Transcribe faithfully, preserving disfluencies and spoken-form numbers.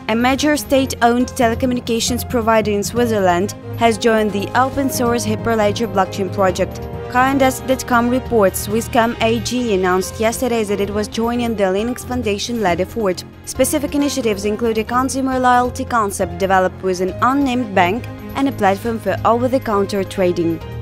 A major state-owned telecommunications provider in Switzerland has joined the open-source Hyperledger blockchain project. Coindesk dot com reports Swisscom A G announced yesterday that it was joining the Linux Foundation-led effort. Specific initiatives include a consumer loyalty concept developed with an unnamed bank and a platform for over-the-counter trading.